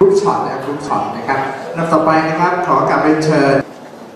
กช็อตนะครับกรุ๊ปช็อตนะครับลำต่อไปนะครับขอกลับเรียนเชิญ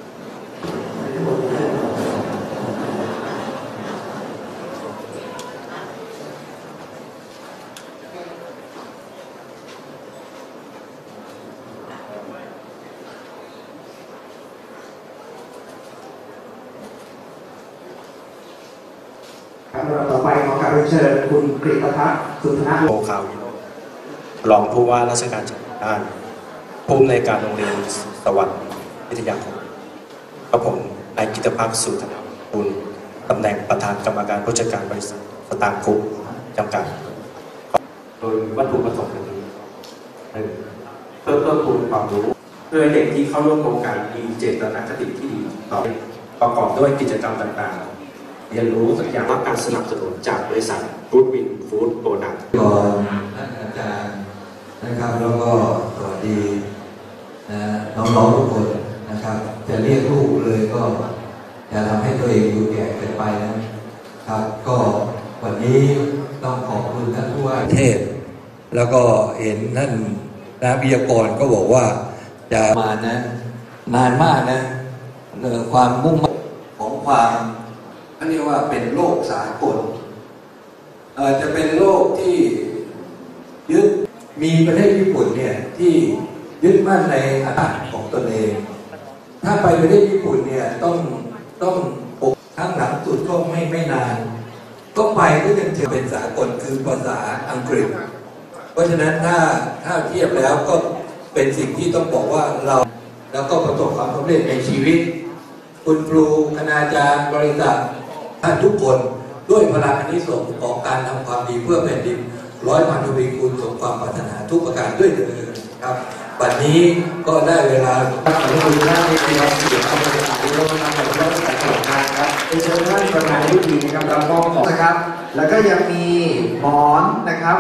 ลำต่อไปขอกลับเรียนเชิญคุณกฤษพัฒน์สุนทรโลคาวิโรจน์รองผู้ว่าราชการจังหวัดน่านผู้อำนวยการโรงเรียนสวัสดิ์วิทยาคมกับผมนายกิตภักดิ์สุธนาบุญตำแหน่งประธานกรรมการผู้จัดการบริษัทสตางค์กรุ๊ปจำกัดโดยวัตถุประสงค์นี้เพื่อเพิ่มพูนความรู้เพื่อเด็กที่เข้าร่วมโครงการมีเจตนาคติที่ดีต่อประกอบด้วยกิจกรรมต่างๆเรียนรู้สักอย่างว่าการสนับสนุนจากบริษัทฟู้ดวินฟู้ดโปรดักต์ก่อนท่านอาจารย์นะครับแล้วก็สวัสดีน้องๆทุกคนนะครับจะเรียกลูกเลยก็จะทำให้ตัวเองดูแก่เกินไปนะครับก็วันนี้ต้องขอบคุณท่านผู้ว่าเทศแล้วก็เห็นท่านวิทยากรก็บอกว่าจะมานะนานมากนะความมุ่งมั่นของความเรียกว่าเป็นโลกสากลจะเป็นโลกที่ยึดมีประเทศญี่ปุ่นเนี่ยที่ยึดมั่นในอำนาจของตนเองถ้าไปประเทศญี่ปุ่นเนี่ยต้องทั้งหลังสุดก็ไม่นานก็ไปก็ยังจะเป็นสากลคือภาษาอังกฤษเพราะฉะนั้นถ้าเทียบแล้วก็เป็นสิ่งที่ต้องบอกว่าเราแล้วก็ประสบความสำเร็จในชีวิตคุณครูคณาจารย์บริษัทท่านทุกคนด้วยพลังอานิสงส์ของการทำความดีเพื่อแผ่นดินร้อยพันทวีคูณสมความปรารถนาทุกประการด้วยเถิดครับวันนี้ก็ได้เวลาขอบคุณท่านที่รับเกียรติเข้ามาในการร่วมงานกับรัฐสภาครับเป็นเชิญท่านประธานยุตินะครับรับมอบของนะครับแล้วก็ยังมีหมอนนะครับ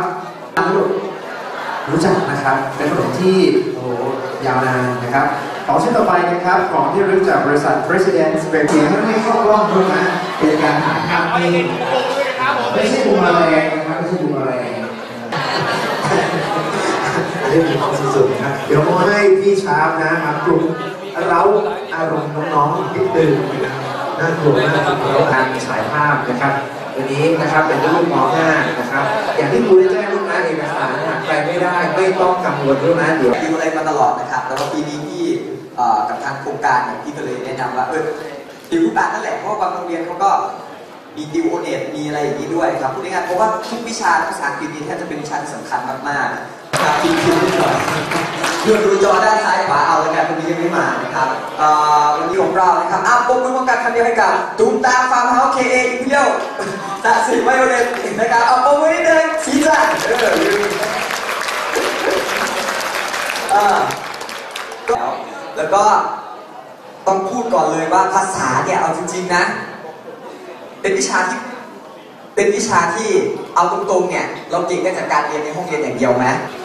รู้จักนะครับเป็นขนมที่ยาวนานนะครับของชิ้นต่อไปนะครับของที่รู้จากบริษัท President เป็นเสียงให้เข้ากล้องด้วยนะเป็นการถ่ายภาพเองไม่ใช่บูมแรงนะครับไม่ใช่บูมแรงเรื่องของสุดๆนะเดี๋ยวมาให้พี่ชาร์ปนะมากลุ่มเราอารมณ์น้องๆนิดนึงน่ากลัวมากเราการฉายภาพนะครับวันนี้นะครับเป็นรุ่นม.5นะครับอย่างที่ครูได้แจ้งลูกนะเอกสารใครไม่ได้ไม่ต้องกังวลลูกนะเดี๋ยวดูอะไรมาตลอดนะครับแล้วก็ปีนี้ที่กับทางโครงการพี่ก็เลยแนะนำว่าดิวทุกการนั่นแหละเพราะว่าบางโรงเรียนเขาก็มีดิวโอเน็ตมีอะไรอย่างนี้ด้วยครับพูดง่ายๆเพราะว่าทุกวิชาภาษาอังกฤษนี่แทบจะเป็นวิชาที่สำคัญมากๆครับคิดนิดหน่อยดูจอด้านซ้ายขวาเอาแล้วกันวันนี้ยังไม่มานะครับวันนี้ของเรานะครับปมมือป้องกันคำเดียวให้กับตูมตามฟาร์มเฮาส์ KA อิมพีเรียลสะสิไวโอเลนนะครับปมมือนิดนึงชี้จ้าแล้วก็ต้องพูดก่อนเลยว่าภาษาเนี่ยเอาจริงๆนะเป็นวิชาที่เอาตรงๆเนี่ยเราเก่งได้จากการเรียนในห้องเรียนอย่างเดียวไหม